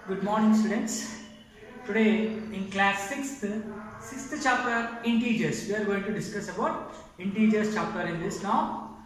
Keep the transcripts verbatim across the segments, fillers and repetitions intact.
Good morning, students. Today in class sixth, sixth chapter integers, we are going to discuss about integers chapter in this now.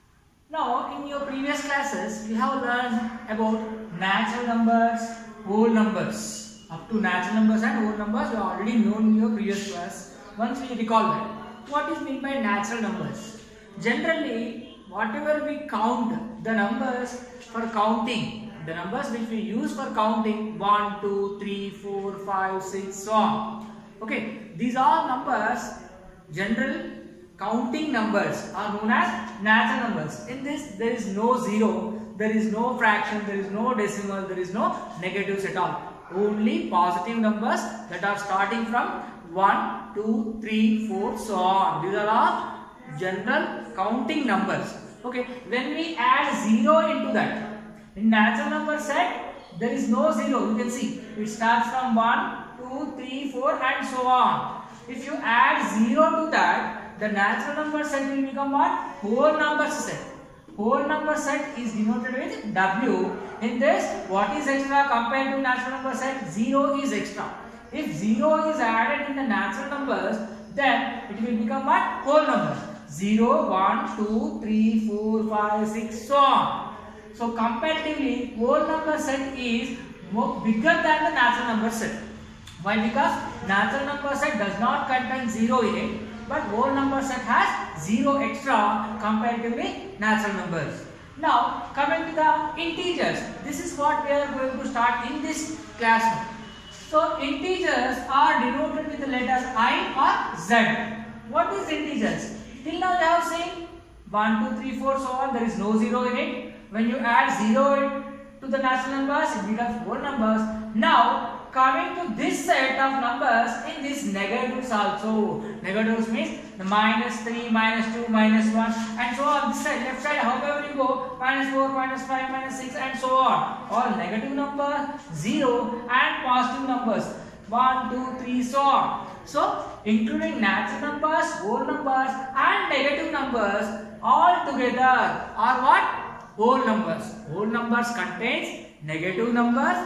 Now in your previous classes, we have learned about natural numbers, whole numbers. Up to natural numbers and whole numbers, you have already known in your previous class. Once we recall that, what is meant by natural numbers? Generally, whatever we count, the numbers for counting, the numbers which we use for counting, one, two, three, four, five, six, so on. Okay, these are numbers, general counting numbers are known as natural numbers. In this, there is no zero, there is no fraction, there is no decimal, there is no negatives at all. Only positive numbers that are starting from one, two, three, four, so on. These are all general counting numbers. Okay, when we add zero into that, in natural number set, there is no zero. You can see it starts from one, two, three, four, and so on. If you add zero to that, the natural number set will become what? Whole number set. Whole number set is denoted with W. In this, what is extra compared to natural number set? Zero is extra. If zero is added in the natural numbers, then it will become what? Whole number. zero, one, two, three, four, five, six, so on. So comparatively, whole number set is more bigger than the natural number set. Why? Because natural number set does not contain zero in it, but whole number set has zero extra comparatively natural numbers. Now coming to the integers, this is what we are going to start in this class now. So integers are denoted with the letters I or Z. What is integers? Till now you have seen one, two, three, four, so on. There is no zero in it. When you add zero to the natural numbers, it becomes whole numbers. Now coming to this set of numbers, in this negatives also. Negatives means the minus three, minus two, minus one, and so on. This side, left side, however you go, minus four, minus five, minus six, and so on. All negative number, zero, and positive numbers, one, two, three, so on. So including natural numbers, whole numbers, and negative numbers all together are what? Whole numbers. Whole numbers contains negative numbers,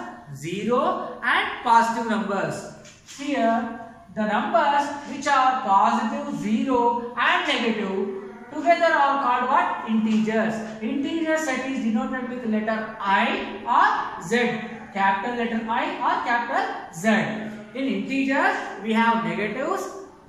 zero, and positive numbers. Here, the numbers which are positive, zero, and negative together are called what? Integers. Integer set is denoted with letter I or Z. Capital letter I or capital Z. In integers, we have negatives,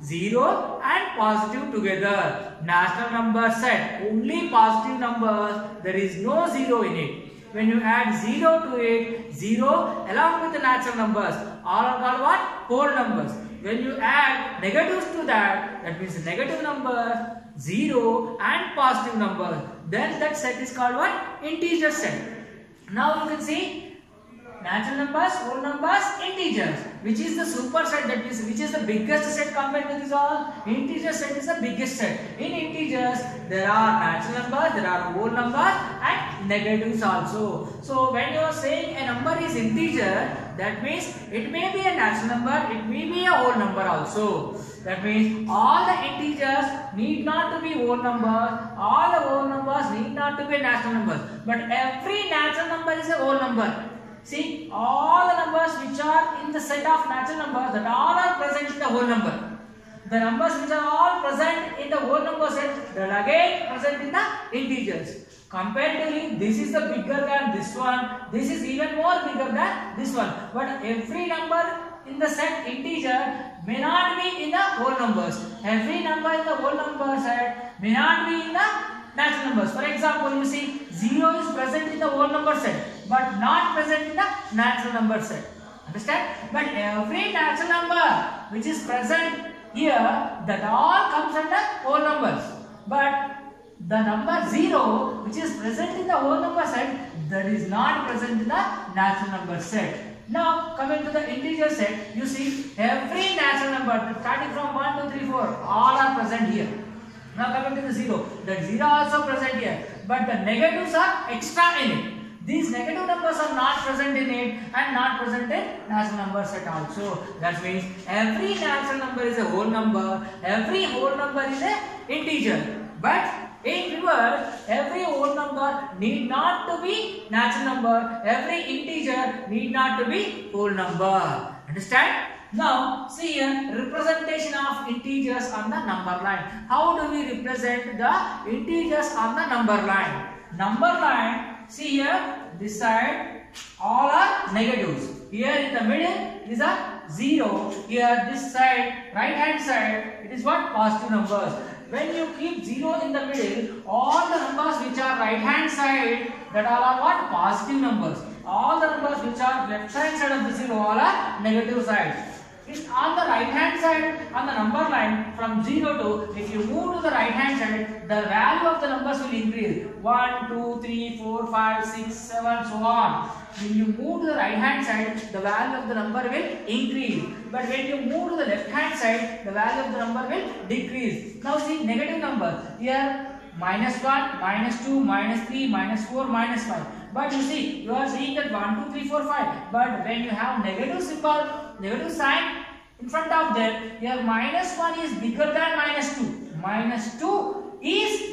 zero, and positive together. Natural number set, only positive numbers, there is no zero in it. When you add zero to it, zero along with the natural numbers, all are called what? Whole numbers. When you add negatives to that, that means negative number, zero, and positive numbers, then that set is called what? Integer set. Now you can see natural numbers, whole numbers, integers. Which is the super set, that means which is the biggest set compared to this all? Integer set is the biggest set. In integers, there are natural numbers, there are whole numbers, and negatives also. So when you are saying a number is integer, that means it may be a natural number, it may be a whole number also. That means all the integers need not to be whole numbers, all the whole numbers need not to be natural numbers. But every natural number is a whole number. See, all the numbers which are in the set of natural numbers, that all are present in the whole number. The numbers which are all present in the whole number set, that are again present in the integers. Comparatively, this is the bigger than this one. This is even more bigger than this one. But every number in the set integer may not be in the whole numbers. Every number in the whole number set may not be in the natural numbers. For example, you see zero is present in the whole number set, but not present in the natural number set. Understand? But every natural number which is present here, that all comes under whole numbers. But the number zero which is present in the whole number set, that is not present in the natural number set. Now coming to the integer set, you see every natural number starting from one, two, three, four, all are present here. Now coming to the zero, that zero also present here, but the negatives are extra in it. These negative numbers are not present in it and not present in natural number set also. That means every natural number is a whole number, every whole number is a integer. But In reverse, every whole number need not to be natural number. Every integer need not to be whole number. Understand? Now, see here, representation of integers on the number line. How do we represent the integers on the number line? Number line, see here, this side, all are negatives. Here in the middle is a zero. Here, this side, right hand side, it is what? Positive numbers. When you keep zero in the middle, all the numbers which are right hand side, that all are what? Positive numbers. All the numbers which are left hand side of the zero, all are negative side. It's on the right hand side, on the number line, from zero to, if you move to the right hand side, the value of the numbers will increase. one, two, three, four, five, six, seven, so on. When you move to the right hand side, the value of the number will increase. But when you move to the left hand side, the value of the number will decrease. Now see negative numbers. Here minus one, minus two, minus three, minus four, minus five. But you see, you are seeing that one, two, three, four, five. But when you have negative symbol, negative sign in front of them, here minus one is bigger than minus two. Minus two is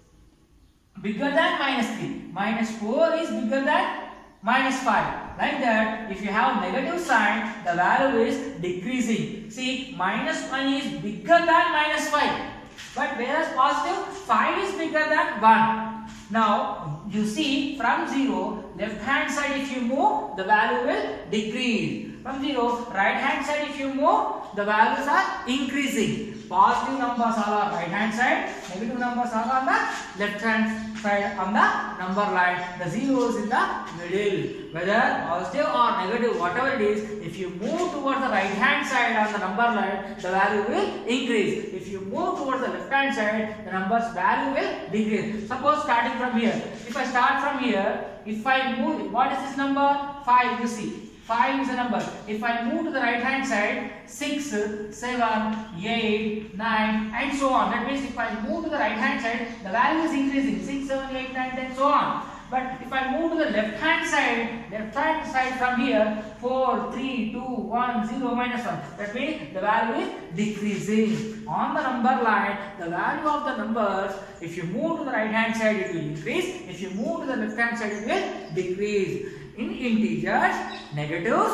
bigger than minus three. Minus four is bigger than minus five. Like that, if you have negative sign, the value is decreasing. See, minus one is bigger than minus five. But whereas positive, five is bigger than one. Now, you see from zero, left hand side if you move, the value will decrease. From zero, right hand side if you move, the values are increasing. Positive numbers are on right hand side, negative numbers are on the left hand side on the number line. The zero is in the middle. Whether positive or negative, whatever it is, if you move towards the right hand side on the number line, the value will increase. If you move towards the left hand side, the number's value will decrease. Suppose starting from here, if I start from here, if I move, what is this number? five, you see. five is a number. If I move to the right hand side, six, seven, eight, nine and so on. That means if I move to the right hand side, the value is increasing. six, seven, eight, nine, ten, so on. But if I move to the left hand side, left hand side from here, four, three, two, one, zero, minus one. That means the value is decreasing. On the number line, the value of the numbers, if you move to the right hand side, it will increase. If you move to the left hand side, it will decrease. In integers, negatives,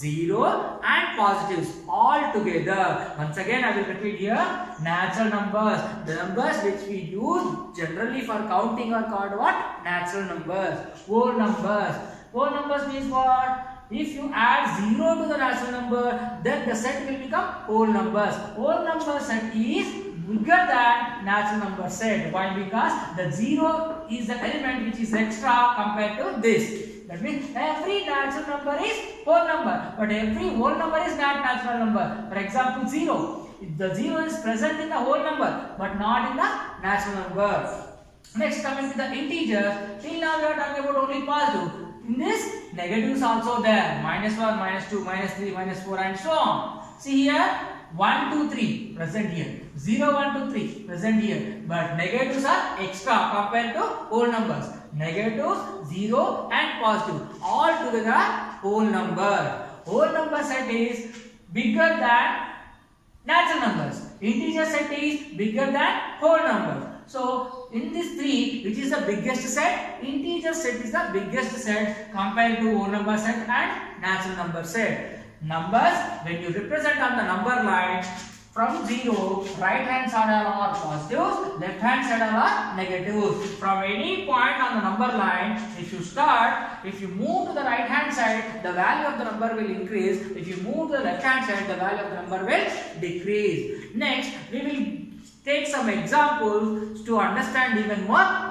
zero and positives all together. Once again, I will repeat here, natural numbers. The numbers which we use generally for counting are called what? Natural numbers. Whole numbers. Whole numbers means what? If you add zero to the natural number, then the set will become whole numbers. Whole number set is bigger than natural number set. Why? Because the zero is the element which is extra compared to this. That means every natural number is whole number, but every whole number is not natural number. For example, zero. The zero is present in the whole number, but not in the natural number. Next, coming to the integers. Till now we are talking about only positive. In this, negatives also there. Minus one, minus two, minus three, minus four, and so on. See here, one, two, three present here. zero, one, two, three present here. But negatives are extra compared to whole numbers. Negatives, zero and positive. All together whole number. Whole number set is bigger than natural numbers. Integer set is bigger than whole number. So in this three, which is the biggest set? Integer set is the biggest set compared to whole number set and natural number set. Numbers, when you represent on the number line, from zero, right hand side are positives, left hand side are negatives. From any point on the number line, if you start, if you move to the right hand side, the value of the number will increase. If you move to the left hand side, the value of the number will decrease. Next, we will take some examples to understand even more.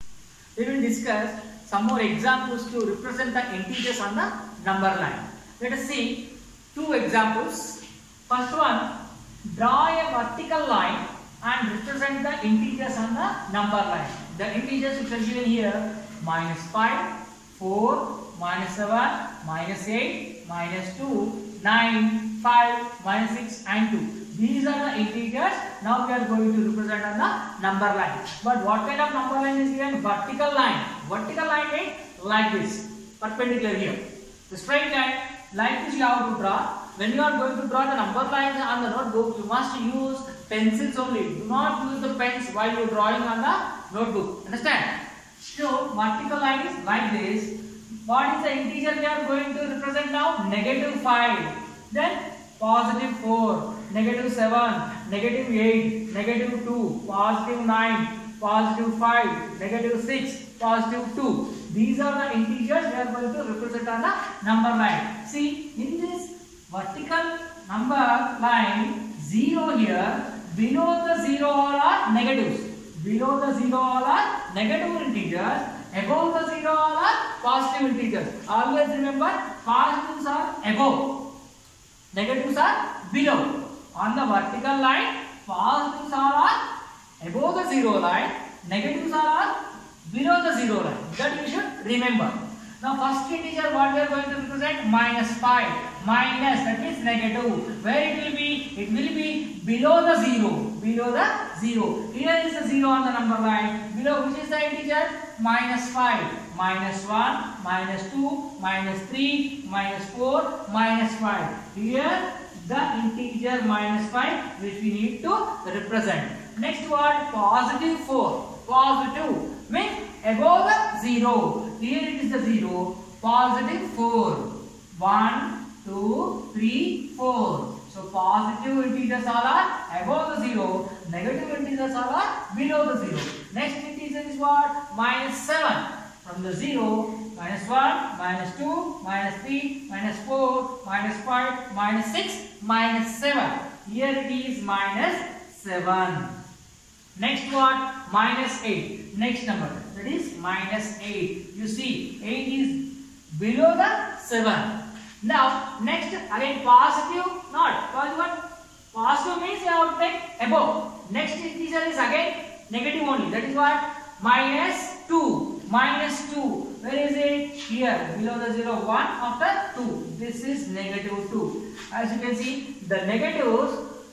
We will discuss some more examples to represent the integers on the number line. Let us see two examples. First one, draw a vertical line and represent the integers on the number line. The integers which are given here, minus five, four, minus seven, minus eight, minus two, nine, five, minus six and two. These are the integers. Now we are going to represent on the number line. But what kind of number line is given? Vertical line. Vertical line means like this, perpendicular here. The straight line, like this you have to draw. When you are going to draw the number line on the notebook, you must use pencils only. Do not use the pens while you are drawing on the notebook. Understand? So vertical line is like this. What is the integer we are going to represent now? Negative five. Then positive four, negative seven, negative eight, negative two, positive nine, positive five, negative six, positive two. These are the integers we are going to represent on the number line. See, in this vertical number line, zero here, below the zero all are negatives. Below the zero all are negative integers. Above the zero all are positive integers. Always remember, positives are above, negatives are below. On the vertical line, positives are above the zero line, negatives are below the zero line. That you should remember. Now first integer what we are going to represent? Minus five. Minus, that means negative. Where it will be? It will be below the zero. Below the zero. Here is the zero on the number line. Below which is the integer? Minus five. Minus one, minus two, minus three, minus four, minus five. Here the integer minus five which we need to represent. Next word, positive four. Positive means above the zero. Here it is the zero. Positive four. one, two, three, four. So positive integers all are above the zero. Negative integers all are below the zero. Next integer is what? Minus seven. From the zero, minus one, minus two, minus three, minus four, minus five, minus six, minus seven. Here it is minus seven. Next one, minus eight. Next number, that is minus eight. You see, eight is below the seven. Now, next again positive, not positive one. Positive means you have to take above. Next integer is again negative only. That is what? Minus two. Minus two. Where is it? Here, below the zero, one after two. This is negative two. As you can see, the negatives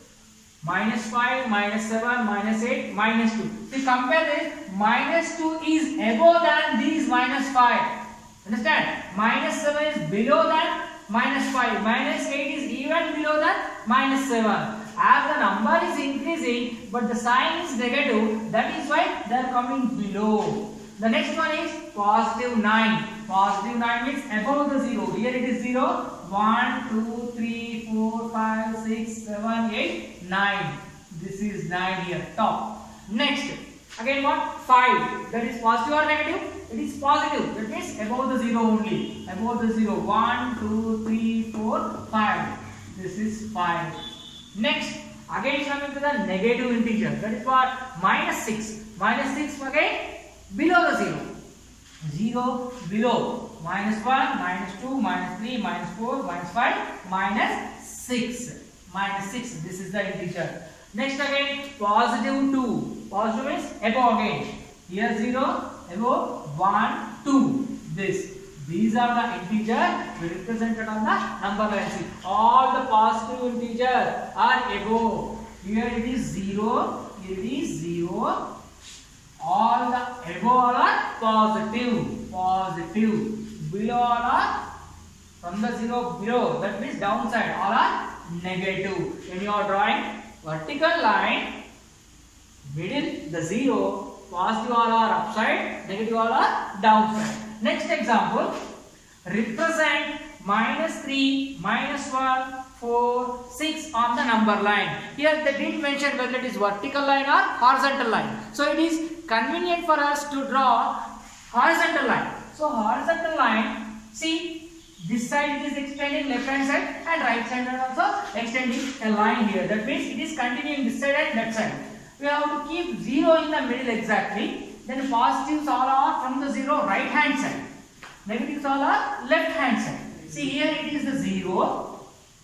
minus five, minus seven, minus eight, minus two. See, compare this. Minus two is above than these minus five. Understand? Minus seven is below than minus five. Minus eight is even below than minus seven. As the number is increasing, but the sign is negative, that is why they are coming below. The next one is positive nine. Positive nine means above the zero. Here it is zero. one, two, three, four, five, six, seven, eight, nine. This is nine here, top. Next, again what? five. That is positive or negative? It is positive. That means above the zero only. Above the zero. one, two, three, four, five. This is five. Next, again coming to the negative integer. That is what? Minus six. Minus six again below the zero. zero below. Minus one, minus two, minus three, minus four, minus five, minus six. Minus six. This is the integer. Next again positive two. Positive means above again. Here zero, above one, two. This. These are the integers we represented on the number line. See, all the positive integers are above. Here it is zero. Here it is zero. All the above are positive. Positive. Below all are from the zero below. That means downside. All are negative. When you are drawing vertical line, middle the zero, positive all are upside, negative all are downside. Next example, represent minus three, minus one, four, six on the number line. Here they didn't mention whether it is vertical line or horizontal line. So it is convenient for us to draw horizontal line. So horizontal line, see this side it is extending left hand side and right side and also extending a line here. That means it is continuing this side and that side. We have to keep zero in the middle exactly. Then positives all are from the zero right hand side. Negatives all are left hand side. See here it is the zero.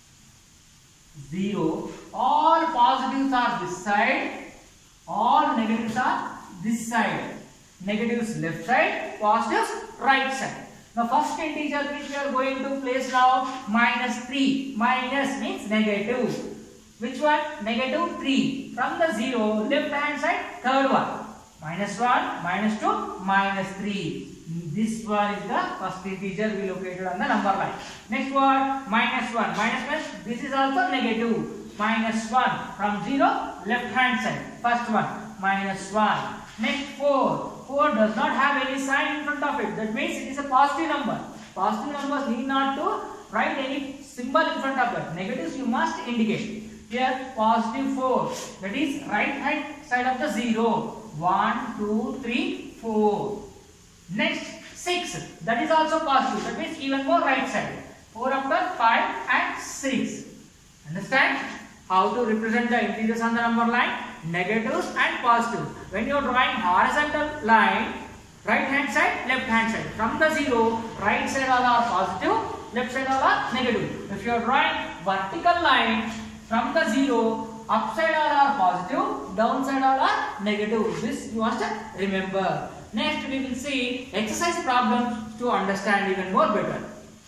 Zero. All positives are this side. All negatives are this side. Negatives left side. Positives right side. Now first integer which we are going to place now minus three. Minus means negative. Which one? Negative three. From the zero left hand side third one. Minus one, minus two, minus three. This one is the first integer we located on the number line. Next one, minus one. Minus means this is also negative. minus one. From zero, left hand side. First one, minus one. Next four. four does not have any sign in front of it. That means it is a positive number. Positive numbers need not to write any symbol in front of that. Negatives you must indicate. Here positive four. That is right hand side of the zero. one, two, three, four. Next six. That is also positive. That means even more right side. four after five and six. Understand how to represent the integers on the number line? Negatives and positives. When you are drawing horizontal line, right hand side, left hand side. From the zero, right side all are positive, left side all are negative. If you are drawing vertical line, from the zero, upside all are positive, downside all are negative. This you must remember. Next we will see exercise problems to understand even more better.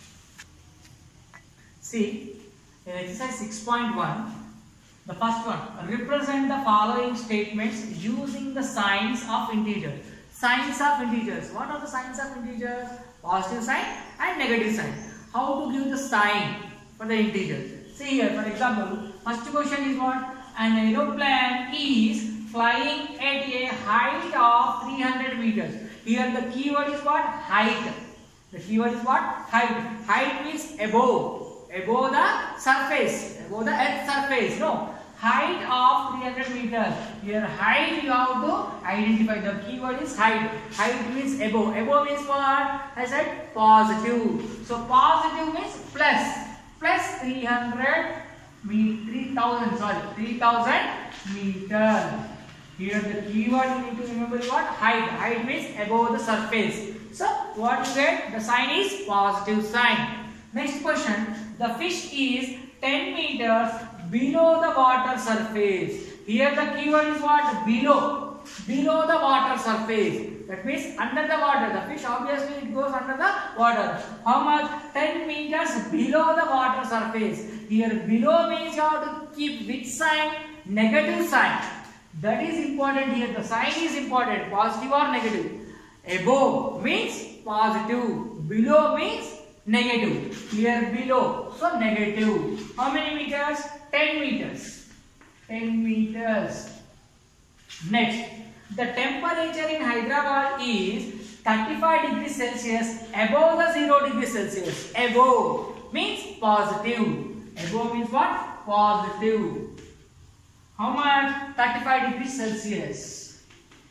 See, in exercise six point one, the first one, represent the following statements using the signs of integers. Signs of integers. What are the signs of integers? Positive sign and negative sign. How to give the sign for the integers? See here, for example, first question is what? An aeroplane is flying at a height of three hundred meters. Here the keyword is what? Height. The keyword is what? Height. Height means above. Above the surface. Above the earth surface. No. Height of three hundred meters. Here height you have to identify. The keyword is height. Height means above. Above means what? I said positive. So positive means plus. Plus three hundred, three thousand, sorry, three thousand meters. Here the keyword you need to remember is what? Height. Height means above the surface. So what you get? The sign is positive sign. Next question. The fish is ten meters below the water surface. Here the keyword is what? Below. Below the water surface. That means under the water. The fish obviously it goes under the water. How much? ten meters below the water surface. Here below means you have to keep which sign? Negative sign. That is important here. The sign is important. Positive or negative. Above means positive. Below means negative. Here below. So negative. How many meters? ten meters. ten meters. Next. The temperature in Hyderabad is thirty-five degrees Celsius above the zero degrees Celsius. Above means positive. Above means what? Positive. How much? thirty-five degrees Celsius.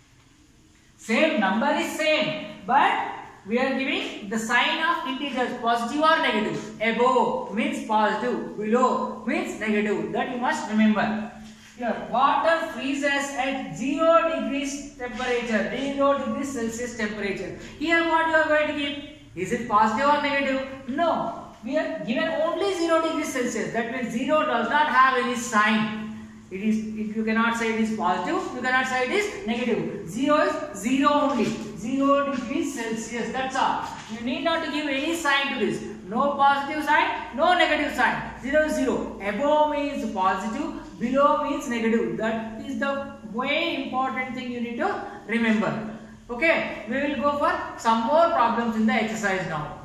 Same number is same, but we are giving the sign of integers, positive or negative. Above means positive, below means negative. That you must remember. Here, water freezes at zero degrees temperature, zero degrees Celsius temperature. Here, what you are going to give? Is it positive or negative? No. We are given only zero degrees Celsius. That means zero does not have any sign. It is, if you cannot say it is positive, you cannot say it is negative. Zero is zero only. Zero degrees Celsius. That's all. You need not to give any sign to this. No positive sign, no negative sign. Zero is zero. Above means positive. Below means negative. That is the very important thing you need to remember. Okay, we will go for some more problems in the exercise now.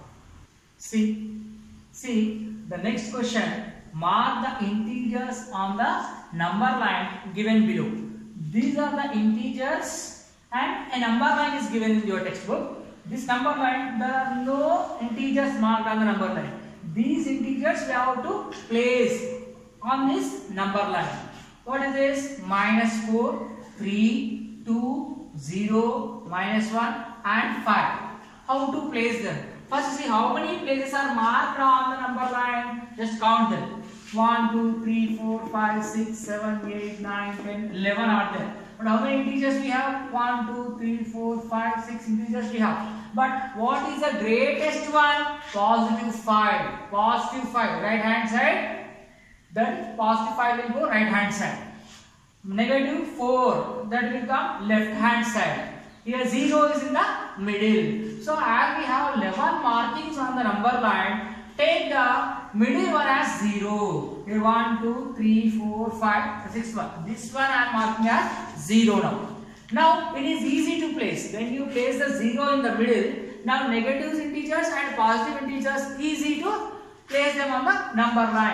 See, see the next question. Mark the integers on the number line given below. These are the integers and a number line is given in your textbook. This number line, there are no integers marked on the number line. These integers we have to place on this number line. What is this? Minus four, three, two, zero, minus one and five. How to place them? First see how many places are marked on the number line. Just count them. one, two, three, four, five, six, seven, eight, nine, ten, eleven are there. But how many integers we have? one, two, three, four, five, six integers we have. But what is the greatest one? Positive five. Positive five. Right hand side. Then positive five will go right hand side. Negative four. That will come left hand side. Here zero is in the middle. So as we have eleven markings on the number line, take the middle one as zero. Here one, two, three, four, five, six, one. This one I am marking as zero now. Now it is easy to place. When you place the zero in the middle, now negative integers and positive integers easy to place them on the number line.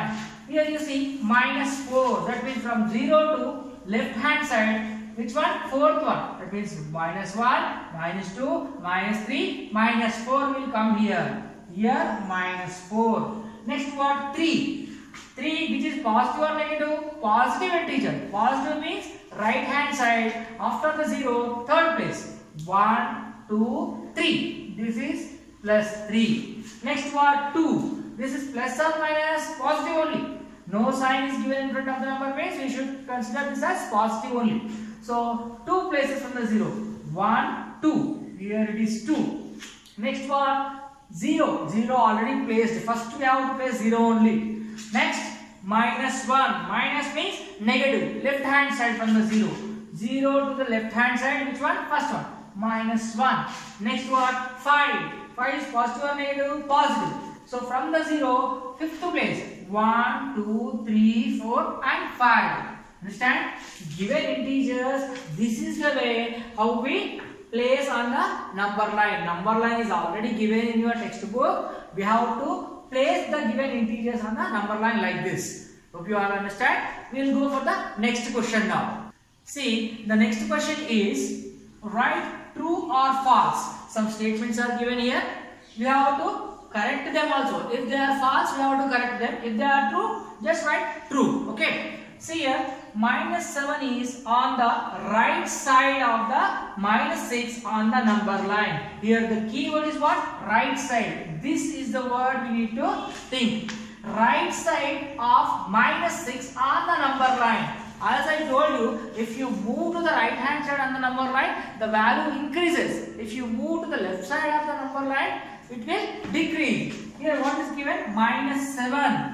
Here you see minus four. That means from zero to left hand side. Which one? Fourth one. That means minus one, minus two, minus three, minus four will come here. Here minus four. Next what? three. three which is positive or negative? Positive integer. Positive means right hand side after the zero, third place. one, two, three. This is plus three. Next what? two. This is plus or minus? Positive only. No sign is given in front of the number means we should consider this as positive only. So two places from the zero. one, two. Here it is two. Next one? zero. zero already placed. First we have to place zero only. Next minus one. Minus means negative. Left hand side from the zero. zero to the left hand side. Which one? First one. Minus one. Next what? five. five is positive or negative? Positive. So from the zero, fifth place. one, two, three, four and five. Understand? Given integers, this is the way how we place on the number line. Number line is already given in your textbook. We have to place the given integers on the number line like this. Hope you all understand. We will go for the next question now. See, the next question is write true or false. Some statements are given here. We have to correct them also. If they are false, we have to correct them. If they are true, just write true. Okay. See here, minus seven is on the right side of the minus six on the number line. Here the keyword is what? Right side. This is the word we need to think. Right side of minus six on the number line. As I told you, if you move to the right hand side on the number line, the value increases. If you move to the left side of the number line, it will decrease. Here what is given? Minus seven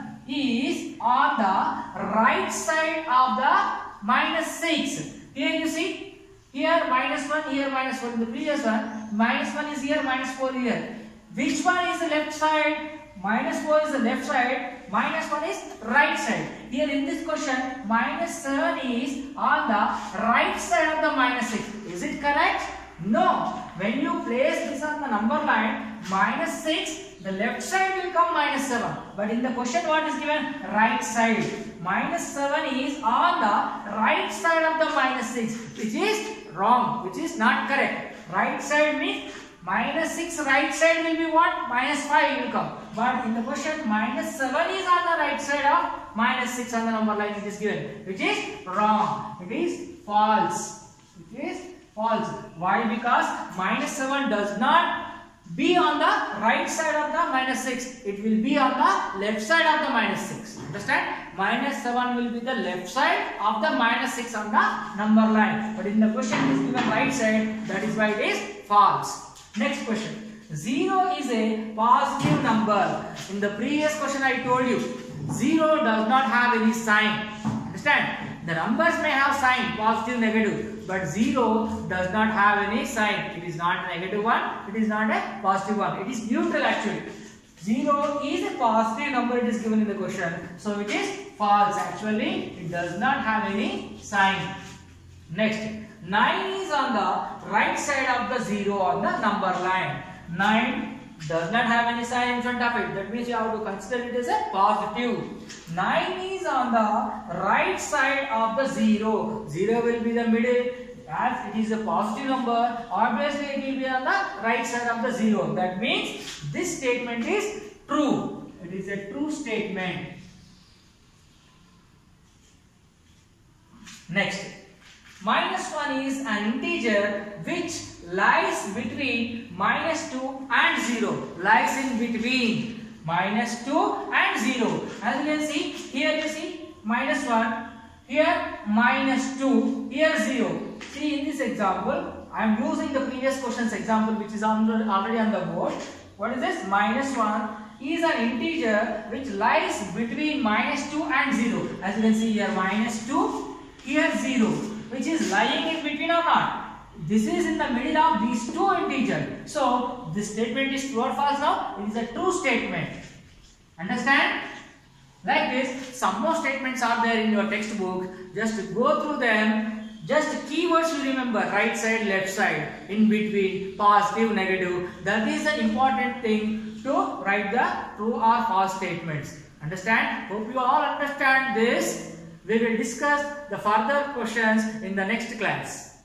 is on the right side of the minus six. Here you see, here minus one, here minus four. In the previous one, minus one is here, minus four here. Which one is the left side? Minus four is the left side, minus one is right side. Here in this question, minus seven is on the right side of the minus six. Is it correct? No. When you place this on the number line, minus six, the left side will come minus seven. But in the question what is given? Right side. Minus seven is on the right side of the minus six, which is wrong, which is not correct. Right side means minus six, right side will be what? Minus five will come. But in the question, minus seven is on the right side of minus six on the number line it is given, which is wrong. It is false. It is false. Why? Because minus seven does not be on the right side of the minus six. It will be on the left side of the minus six. Understand? Minus seven will be the left side of the minus six on the number line. But in the question it is given right side. That is why it is false. Next question. zero is a positive number. In the previous question I told you, zero does not have any sign. Understand? The numbers may have sign, positive, negative, but zero does not have any sign. It is not a negative one, it is not a positive one. It is neutral actually. zero is a positive number, it is given in the question. So it is false. Actually, it does not have any sign. Next, nine is on the right side of the zero on the number line. nine does not have any sign in front of it. That means you have to consider it as a positive. nine is on the right side of the zero. zero will be the middle. As it is a positive number, obviously it will be on the right side of the zero. That means this statement is true. It is a true statement. Next, minus one is an integer which lies between minus two and zero. Lies in between minus two and zero. As you can see, here you see minus one, here minus two, here zero. See in this example, I am using the previous question's example which is on the, already on the board. What is this? Minus one is an integer which lies between minus two and zero. As you can see here minus two, here zero, which is lying in between or not. This is in the middle of these two integers. So this statement is true or false now? It is a true statement. Understand? Like this, some more statements are there in your textbook. Just go through them. Just keywords you remember, right side, left side, in between, positive, negative. That is the important thing to write the true or false statements. Understand? Hope you all understand this. We will discuss the further questions in the next class.